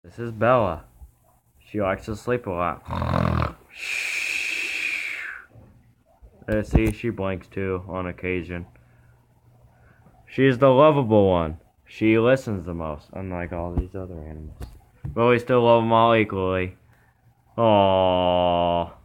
This is Bella. She likes to sleep a lot. See, she blinks too on occasion. She's the lovable one. She listens the most, unlike all these other animals. But we still love them all equally. Aww.